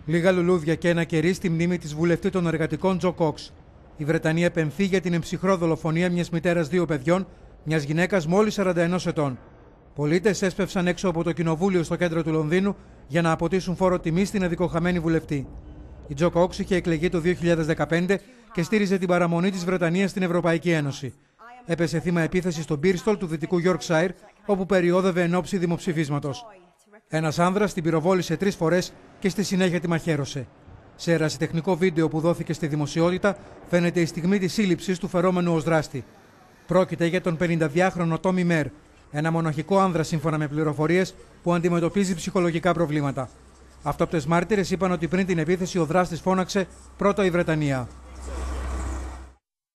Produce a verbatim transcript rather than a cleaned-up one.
Λίγα λουλούδια και ένα κερί στη μνήμη της βουλευτή των εργατικών Τζο Κόξ. Η Βρετανία επεμφεί για την εμψυχρό δολοφονία μιας μητέρας δύο παιδιών, μιας γυναίκας μόλις σαράντα ενός ετών. Πολίτες έσπευσαν έξω από το κοινοβούλιο στο κέντρο του Λονδίνου για να αποτίσουν φόρο τιμής στην αδικοχαμένη βουλευτή. Η Τζο Κόξ είχε εκλεγεί το δύο χιλιάδες δεκαπέντε και στήριζε την παραμονή της Βρετανίας στην Ευρωπαϊκή Ένωση. Έπεσε θύμα επίθεση στο Μπίρστολ του δυτικού Yorkshire, όπου περιόδευε εν ώψη δημοψηφίσματος. Ένας άνδρας την πυροβόλησε τρεις φορές και στη συνέχεια τη μαχαίρωσε. Σε ερασιτεχνικό βίντεο που δόθηκε στη δημοσιότητα φαίνεται η στιγμή της σύλληψης του φερόμενου ως δράστη. Πρόκειται για τον πενηνταδυάχρονο Τόμι Μέρ, ένα μοναχικό άνδρα σύμφωνα με πληροφορίες που αντιμετωπίζει ψυχολογικά προβλήματα. Αυτόπτες μάρτυρες είπαν ότι πριν την επίθεση ο δράστης φώναξε «Πρώτα η Βρετανία».